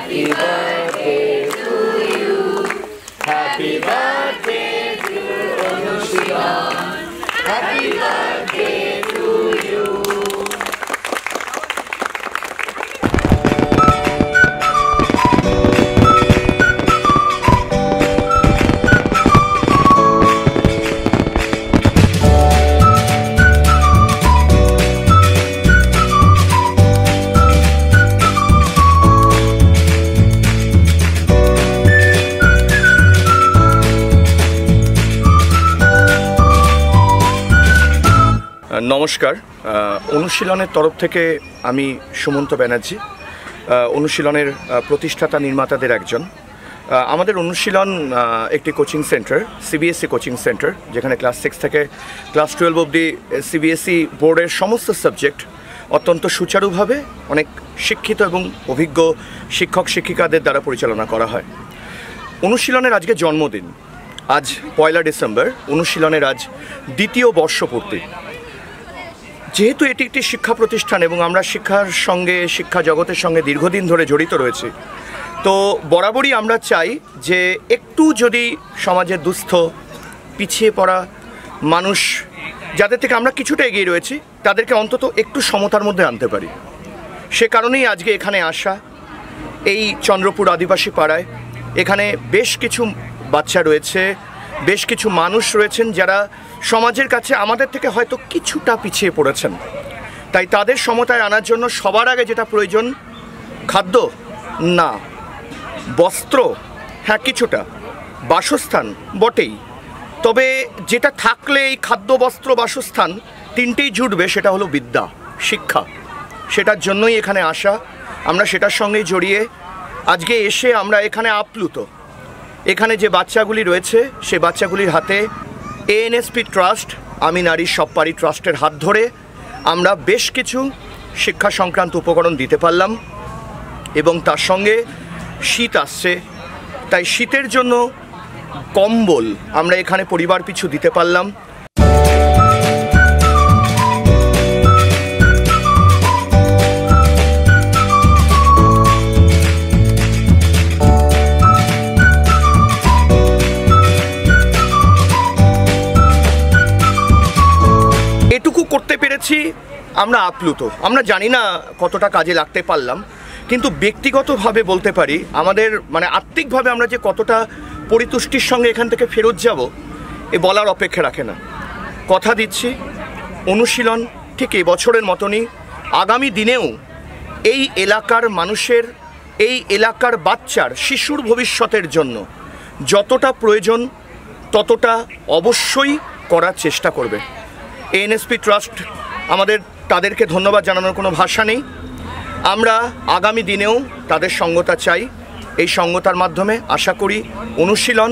Happy birthday to you. Happy birthday to Anushilan. Happy birthday to you. নমস্কার, অনুশীলনের তরফ থেকে আমি সুমন্ত ব্যানার্জি, অনুশীলনের প্রতিষ্ঠাতা নির্মাতাদের একজন। আমাদের অনুশীলন একটি coaching center, CBSE coaching center, যেখানে ক্লাস 6 থেকে ক্লাস 12 অবধি সিবিএসই বোর্ডের সমস্ত সাবজেক্ট অত্যন্ত সুচারুভাবে অনেক শিক্ষিত এবং অভিজ্ঞ শিক্ষক শিক্ষিকাদের দ্বারা পরিচালনা করা হয়। অনুশীলনের আজকে জন্মদিন, আজ 1 ডিসেম্বর। অনুশীলনের আজ দ্বিতীয় বর্ষপূর্তি। যেহেতু এটি একটি শিক্ষা প্রতিষ্ঠান এবং আমরা শিক্ষার সঙ্গে, শিক্ষা জগতের সঙ্গে দীর্ঘদিন ধরে জড়িত রয়েছি, তো বরাবরই আমরা চাই যে একটু যদি সমাজের দুস্থ, পিছিয়ে পড়া মানুষ যাদের থেকে আমরা কিছুটা এগিয়ে রয়েছি, তাদেরকে অন্তত একটু সমতার মধ্যে আনতে পারি। সে কারণেই আজকে এখানে আসা। এই চন্দ্রপুর আদিবাসী পাড়ায় এখানে বেশ কিছু বাচ্চা রয়েছে, বেশ কিছু মানুষ রয়েছেন যারা সমাজের কাছে আমাদের থেকে হয়তো কিছুটা পিছিয়ে পড়েছেন। তাই তাদের সমতায় আনার জন্য সবার আগে যেটা প্রয়োজন, খাদ্য না, বস্ত্র হ্যাঁ কিছুটা, বাসস্থান বটেই, তবে যেটা থাকলে এই খাদ্য, বস্ত্র, বাসস্থান তিনটেই জুটবে, সেটা হলো বিদ্যা, শিক্ষা। সেটার জন্যই এখানে আসা। আমরা সেটার সঙ্গেই জড়িয়ে আজকে এসে আমরা এখানে আপ্লুত। এখানে যে বাচ্চাগুলি রয়েছে সে বাচ্চাগুলির হাতে আনস্পট্রাস্ট, আমি নারীর সব পারি ট্রাস্টের হাত ধরে আমরা বেশ কিছু শিক্ষা সংক্রান্ত উপকরণ দিতে পারলাম। এবং তার সঙ্গে শীত আসছে, তাই শীতের জন্য কম্বল আমরা এখানে পরিবার পিছু দিতে পারলাম। এটুকু করতে পেরেছি, আমরা আপ্লুত। আমরা জানি না কতটা কাজে লাগতে পারলাম, কিন্তু ব্যক্তিগতভাবে বলতে পারি আমাদের আত্মিকভাবে আমরা যে কতটা পরিতুষ্টির সঙ্গে এখান থেকে ফেরত যাব এ বলার অপেক্ষা রাখে না। কথা দিচ্ছি, অনুশীলন ঠিক এবছরের মতনই আগামী দিনেও এই এলাকার মানুষের, এই এলাকার বাচ্চার, শিশুর ভবিষ্যতের জন্য যতটা প্রয়োজন ততটা অবশ্যই করার চেষ্টা করবে। আনস্পট্রাস্ট আমাদের, তাদেরকে ধন্যবাদ জানানোর কোনো ভাষা নেই। আমরা আগামী দিনেও তাদের সঙ্গতা চাই। এই সঙ্গতার মাধ্যমে আশা করি অনুশীলন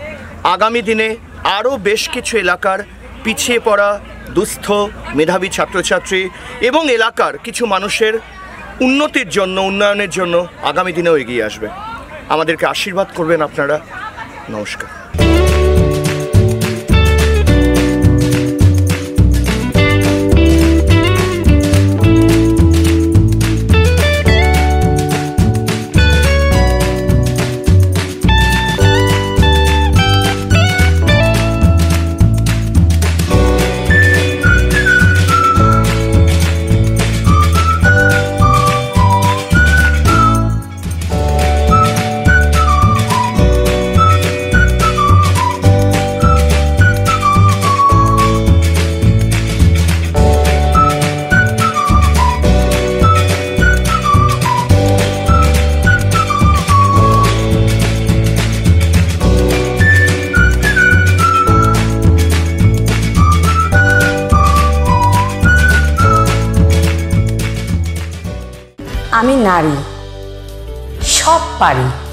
আগামী দিনে আরও বেশ কিছু এলাকার পিছিয়ে পড়া, দুস্থ, মেধাবী ছাত্রছাত্রী এবং এলাকার কিছু মানুষের উন্নতির জন্য, উন্নয়নের জন্য আগামী দিনেও এগিয়ে আসবে। আমাদেরকে আশীর্বাদ করবেন আপনারা। নমস্কার। আমি নারী, সব পারি।